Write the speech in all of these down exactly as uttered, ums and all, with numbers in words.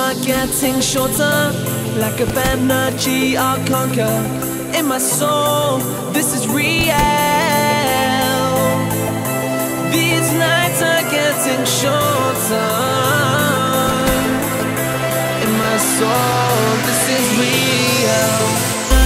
are getting shorter, like a energy I'll conquer. In my soul, this is real. These nights are getting shorter. In my soul, this is real.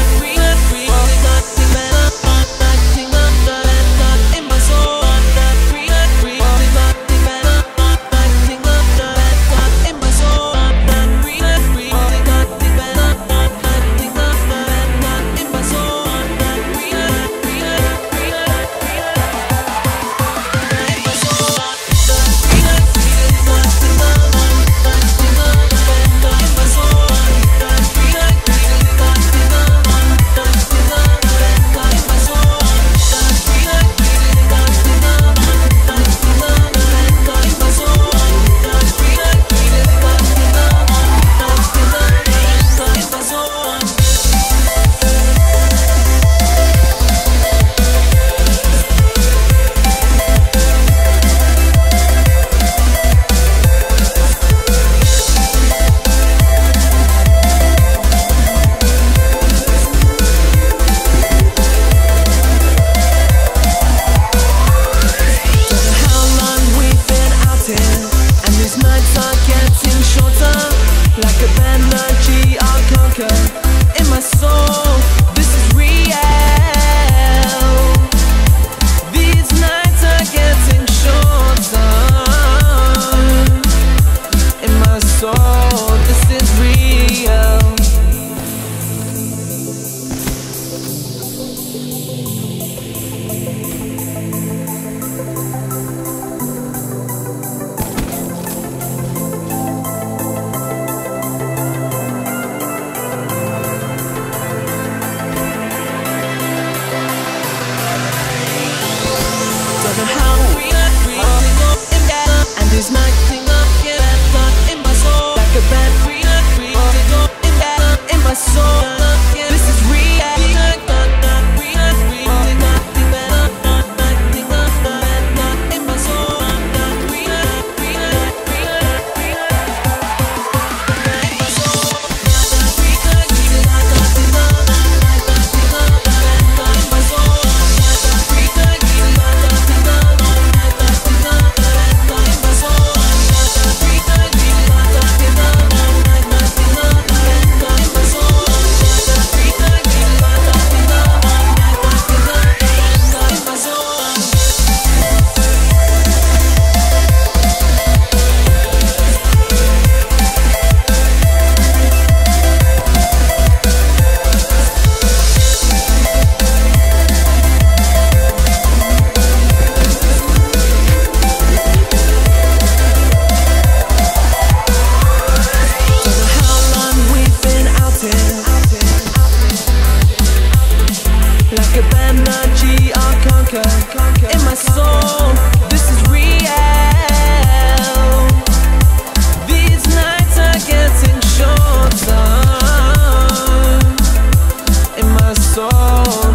In my soul, this is real. These nights are getting shorter. In my soul, this is real. This night thing up, yeah, in my soul, like a bad free, free, in that, in my soul, this is real. In my soul, energy I'll conquer. In my soul, this is real. These nights are getting shorter. In my soul.